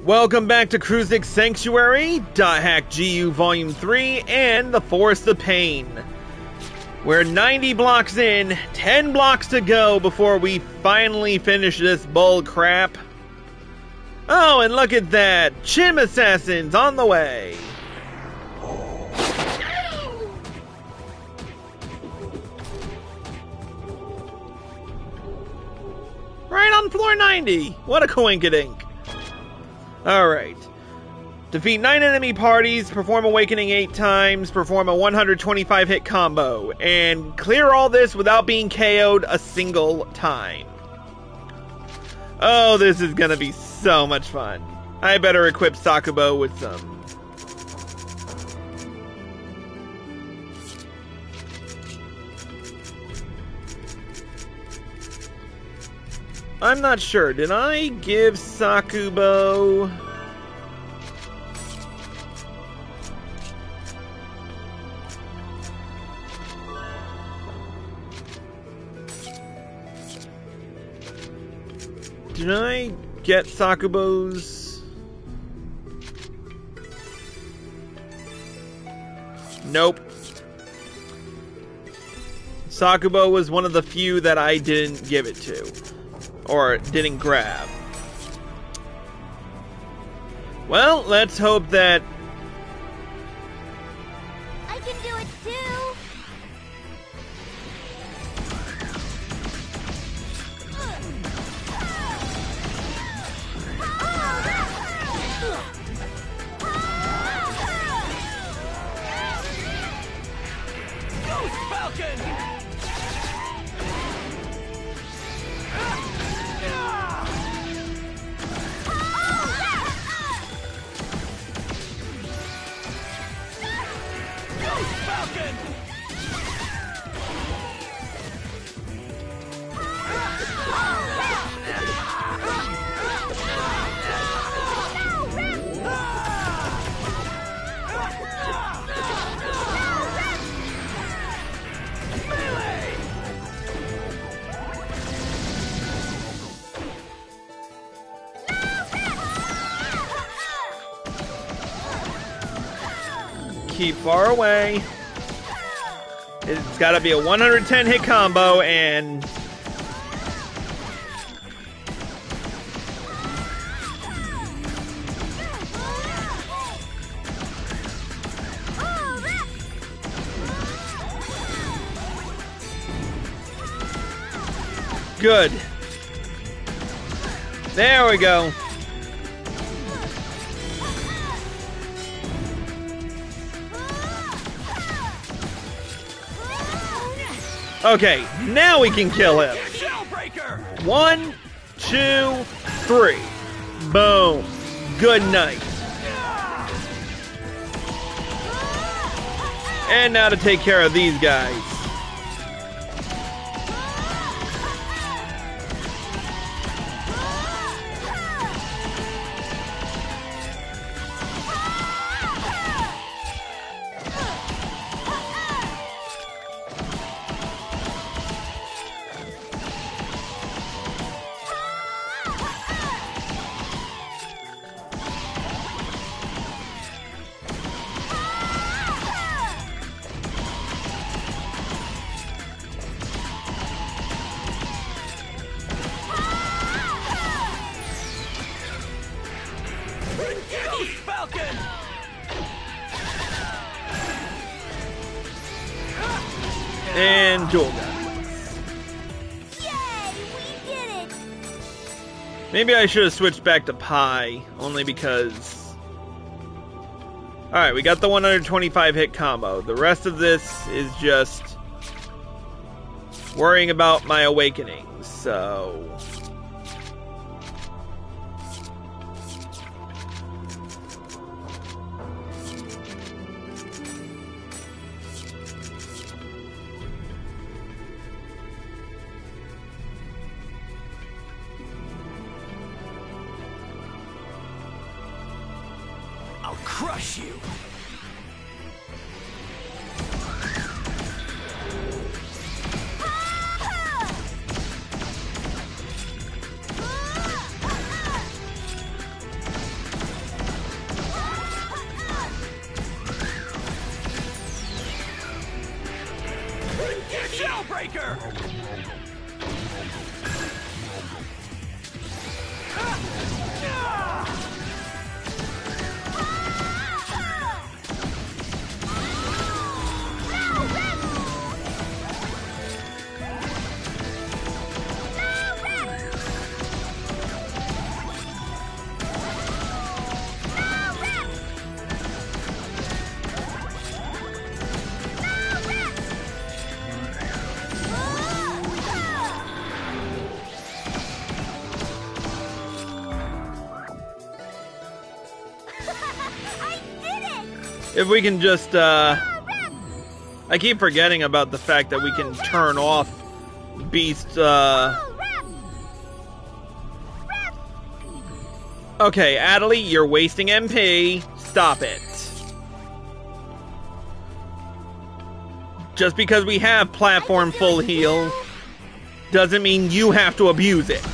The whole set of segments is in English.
Welcome back to Kruzik Sanctuary, .hack GU Volume 3, and the Forest of Pain. We're 90 blocks in, 10 blocks to go before we finally finish this bull crap. Oh, and look at that! Chim Assassins on the way! Right on floor 90! What a coinkydink! Alright. Defeat 9 enemy parties, perform Awakening 8 times, perform a 125 hit combo, and clear all this without being KO'd a single time. Oh, this is gonna be so much fun. I better equip Sakubo with some. I'm not sure. Did I give Sakubo... Did I get Sakubo's... Nope. Sakubo was one of the few that I didn't give it to. Or didn't grab. Well, let's hope that... I can do it too! Ghost Falcon! Keep far away. It's got to be a 110 hit combo and... Good. There we go. Okay, now we can kill him. 1, 2, 3. Boom. Good night. And now to take care of these guys. And dual guns. Yay! We did it! Maybe I should have switched back to Pi, only because... Alright, we got the 125 hit combo. The rest of this is just worrying about my awakenings, so... I'll crush you! I did it! If we can just, Rep! I keep forgetting about the fact that we can turn off Beast, Rep! Rep! Okay, Adley, you're wasting MP. Stop it. Just because we have platform full heal doesn't mean you have to abuse it.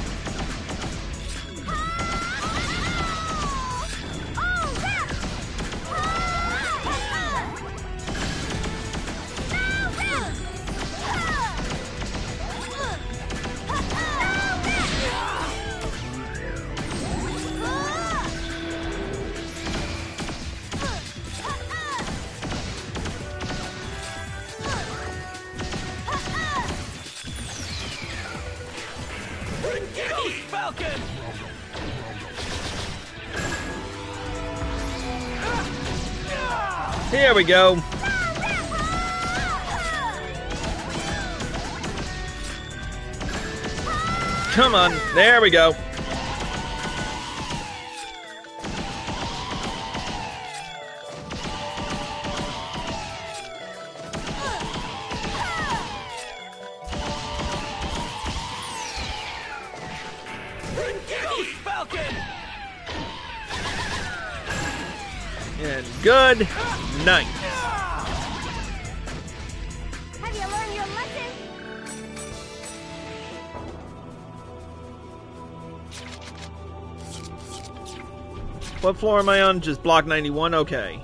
Ghost Falcon! Here we go. Come on, there we go. Ghost Falcon! And good night. Have you learned your lesson? What floor am I on? Just block 91? Okay.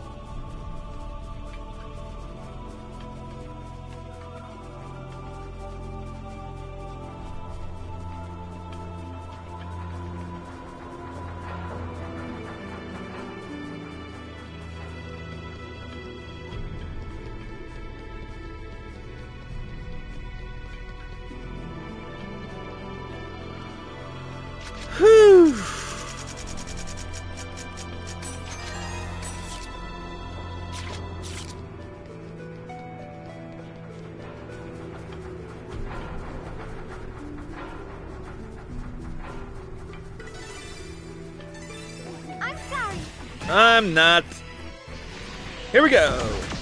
Whew. I'm sorry. I'm not. Here we go.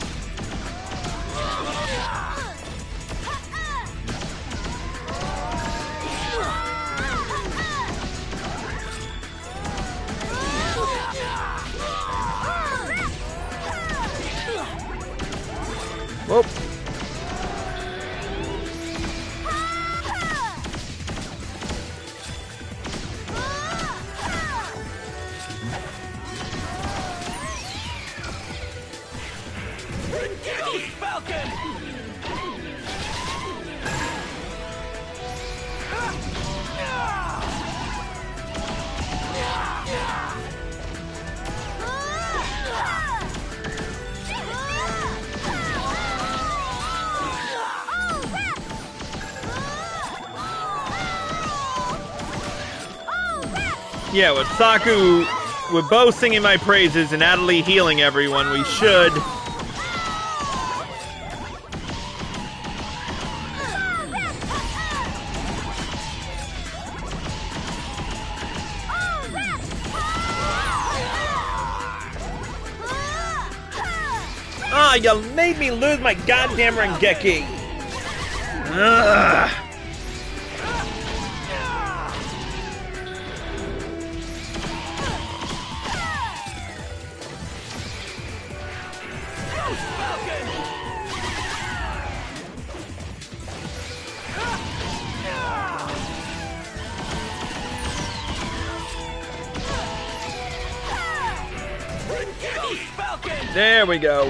Whoop. Ghost Falcon! Yeah, with Saku, with Bo singing my praises and Adley healing everyone, we should. Ah, you made me lose my goddamn Rengeki. Ugh. Ghost Falcon! Ghost Falcon! There we go.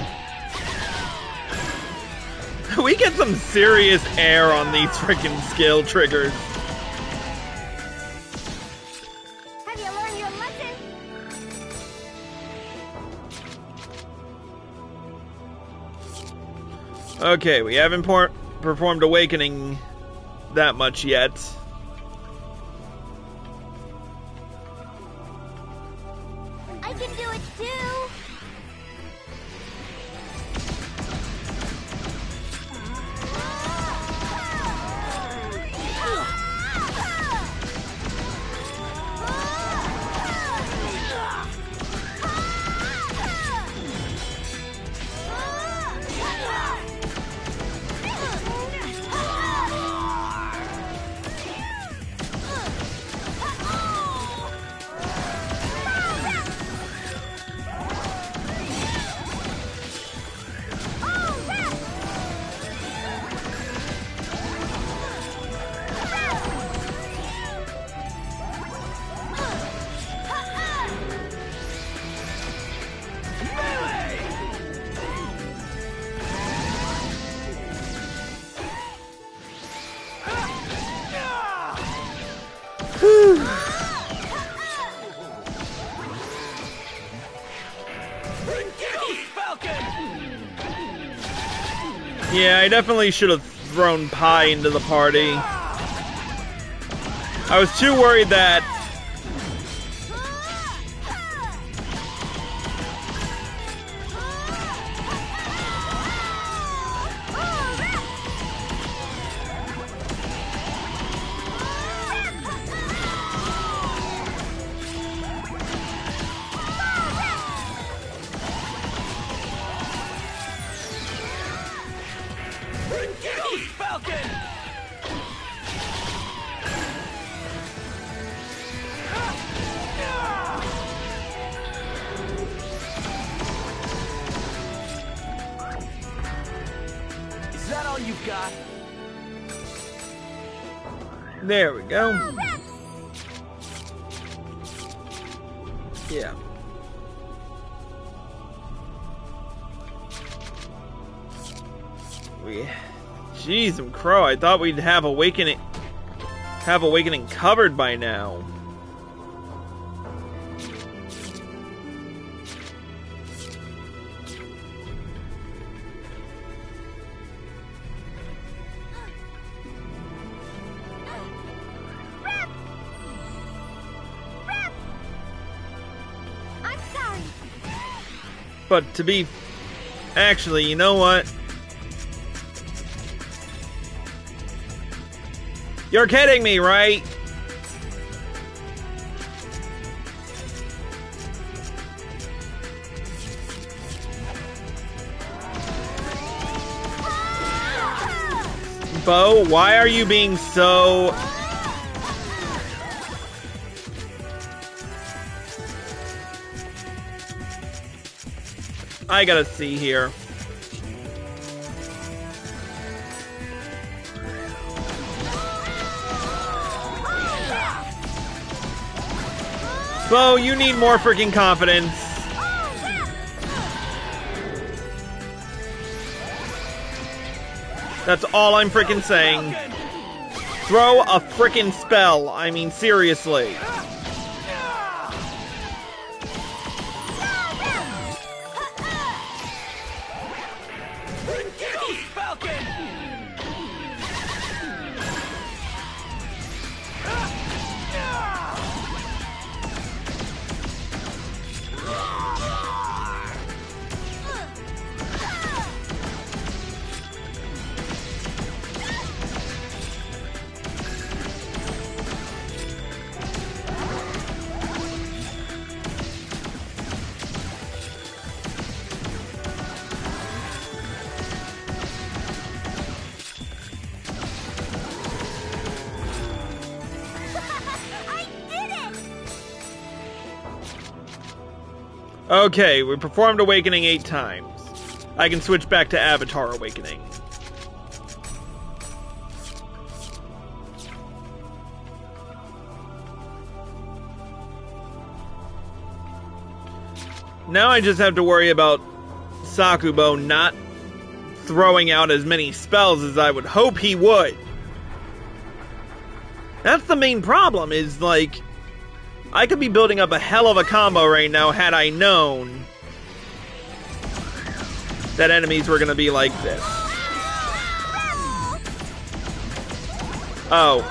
We get some serious air on these freaking skill triggers. Have you learned your lesson? Okay, we haven't performed Awakening that much yet. I can do it too. Yeah, I definitely should have thrown Pi into the party. I was too worried that... Falcon! Is that all you've got? There we go. Yeah. Jeez, I'm Crow. I thought we'd have Awakening covered by now. I'm sorry. But to be... Actually, you know what? You're kidding me, right? Bo, why are you being so... I gotta see here. Bo, you need more freaking confidence. That's all I'm freaking saying. Throw a freaking spell. I mean, seriously. Falcon! Okay, we performed Awakening 8 times. I can switch back to Avatar Awakening. Now I just have to worry about Sakubo not throwing out as many spells as I would hope he would. That's the main problem, is like... I could be building up a hell of a combo right now had I known that enemies were gonna be like this. Oh.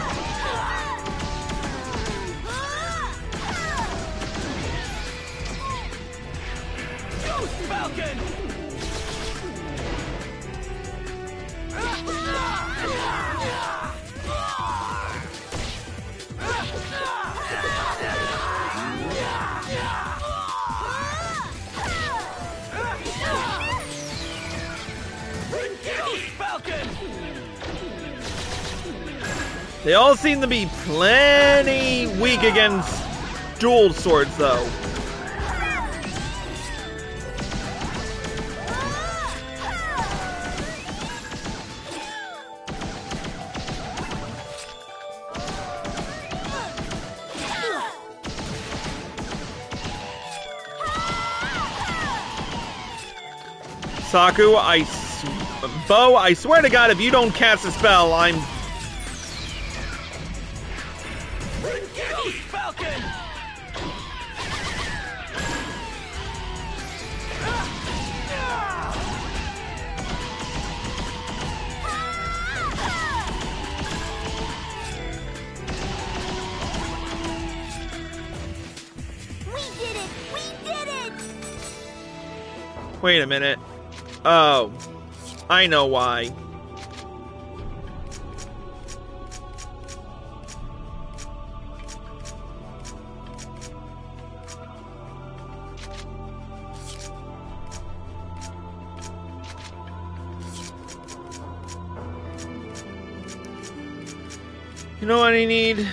Falcon! Falcon! They all seem to be plenty weak against dual swords, though. Saku, Bo, I swear to God, if you don't cast a spell, I'm... Falcon! Wait a minute. Oh. I know why. You know what I need?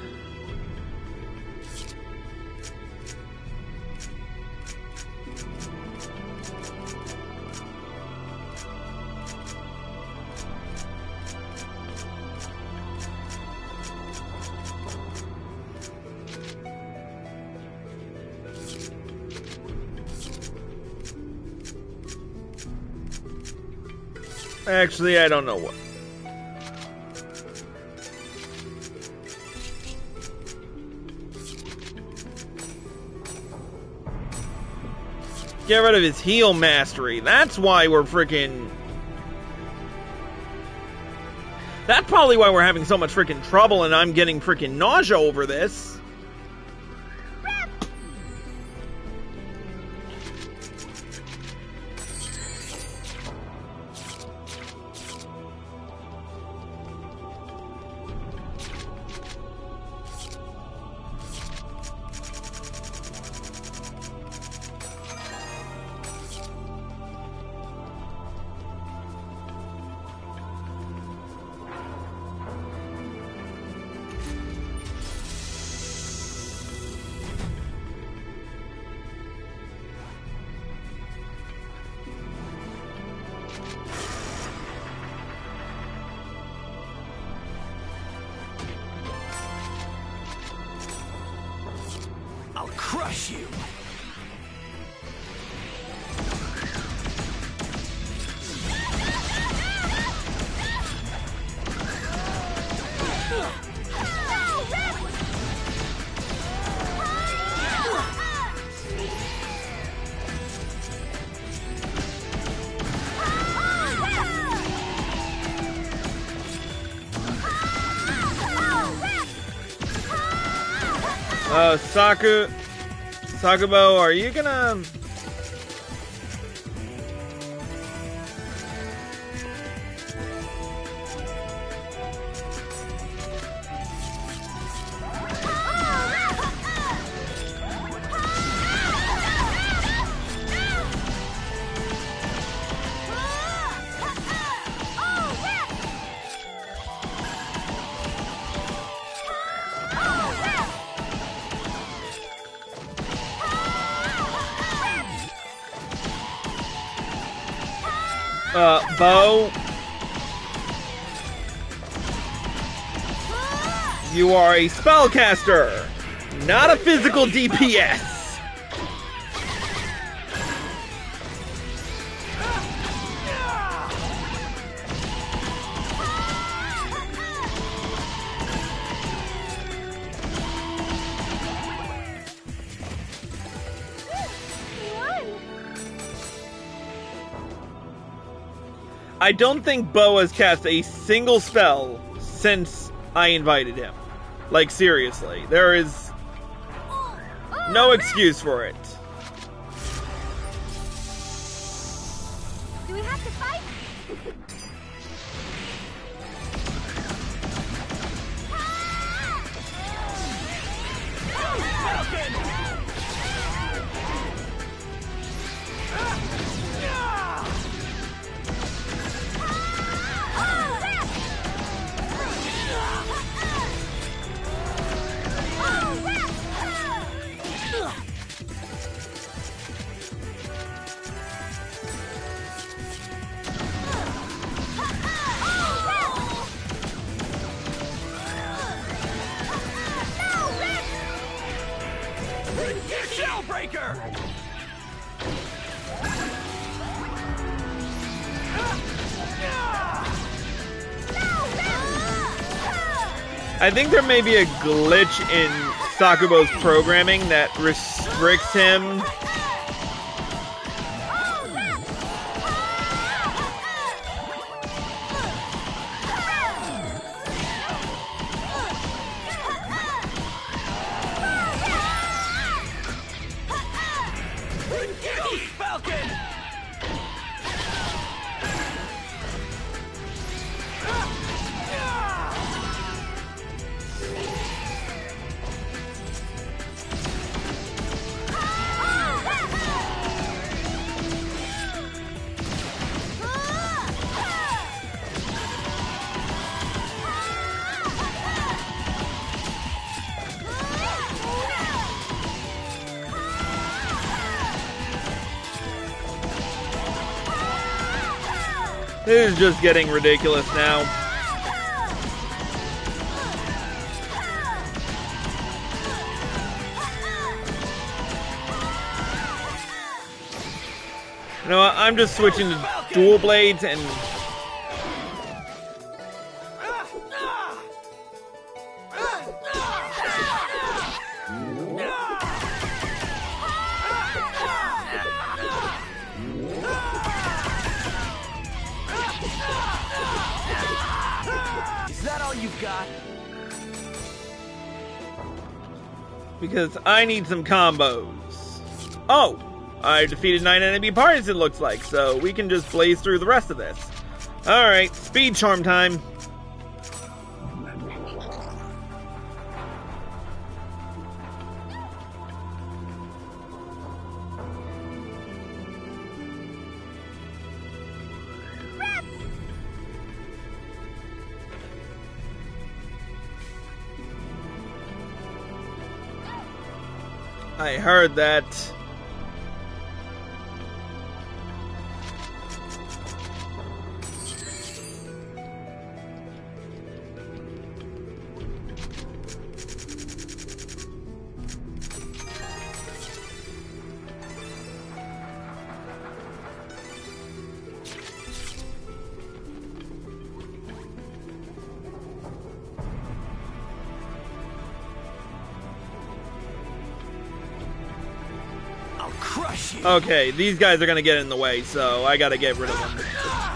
Actually, I don't know what. Get rid of his heal mastery. That's why we're freaking... That's probably why we're having so much freaking trouble and I'm getting freaking nausea over this. I'll crush you. Sakubo, are you gonna... Bo, you are a spellcaster, not a physical DPS. I don't think Bo has cast a single spell since I invited him. Like, seriously. There is no excuse for it. Do we have to fight? Shellbreaker! I think there may be a glitch in Sakubo's programming that restricts him. This is just getting ridiculous now. You know what? I'm just switching to dual blades and... Is that all you've got? because I need some combos. Oh! I defeated 9 enemy parties, it looks like, so we can just blaze through the rest of this. Alright, speed charm time. I heard that. Crush you. Okay, these guys are gonna get in the way, so I gotta get rid of them.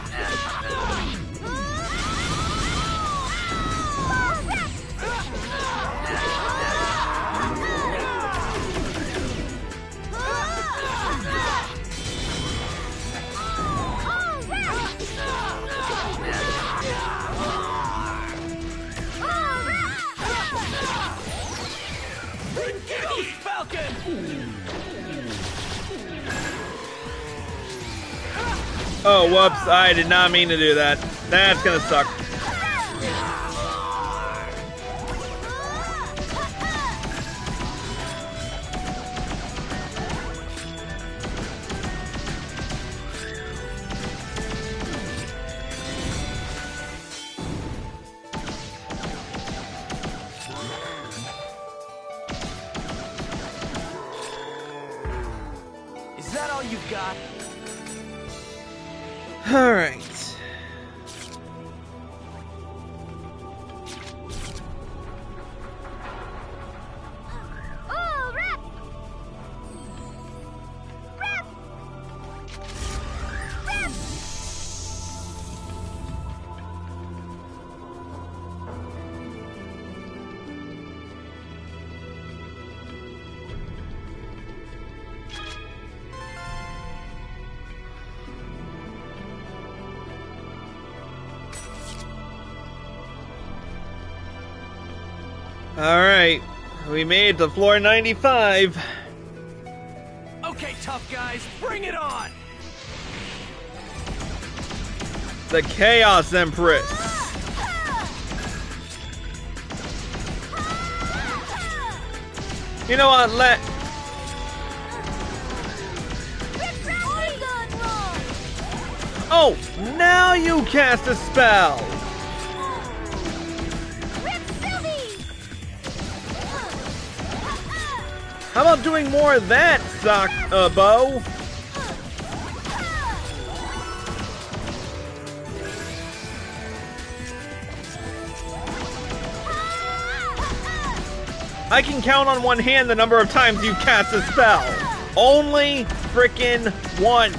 Oh, whoops, I did not mean to do that. That's gonna suck. Is that all you've got? All right. Oh, rip! Rip! Rip! All right. We made it to floor 95. Okay, tough guys, bring it on! The Chaos Empress. You know what? Oh, now you cast a spell. How about doing more of that, Bo? I can count on one hand the number of times you cast a spell. Only frickin' once.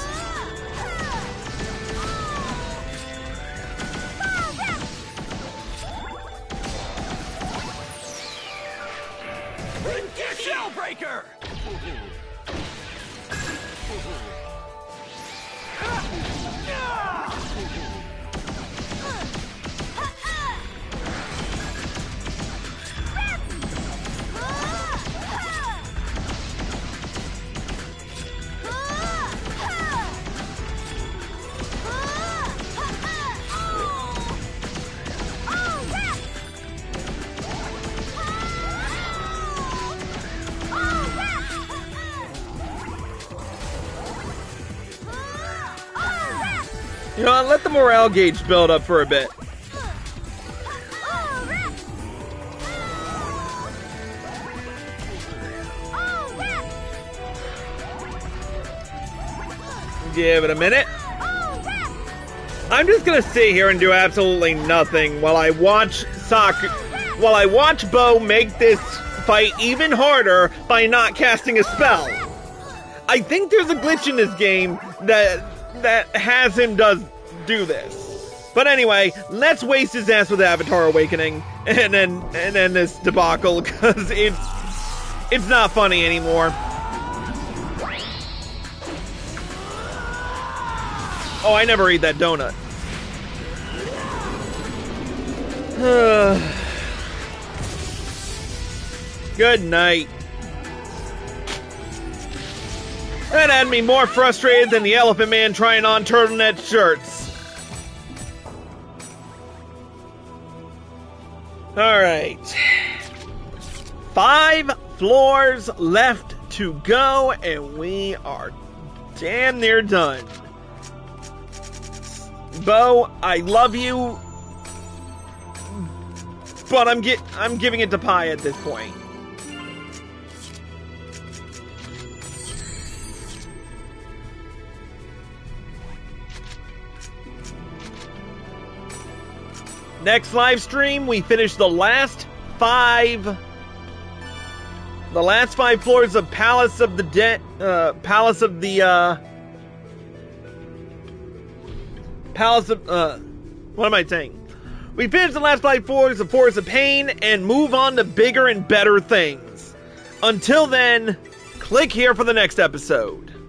Shellbreaker! You know, let the morale gauge build up for a bit. Give it a minute. I'm just gonna sit here and do absolutely nothing while I watch Bo make this fight even harder by not casting a spell. I think there's a glitch in this game that has him do this. But anyway, let's waste his ass with Avatar Awakening and then this debacle, because it's not funny anymore. Oh, I never ate that donut. Good night. That had me more frustrated than the Elephant Man trying on turtleneck shirts. Alright. 5 floors left to go, and we are damn near done. Bo, I love you, but I'm giving it to Pi at this point. Next live stream, we finish the last 5 floors of Palace of the Dead, Palace of what am I saying? We finish the last 5 floors of Forest of Pain and move on to bigger and better things. Until then, click here for the next episode.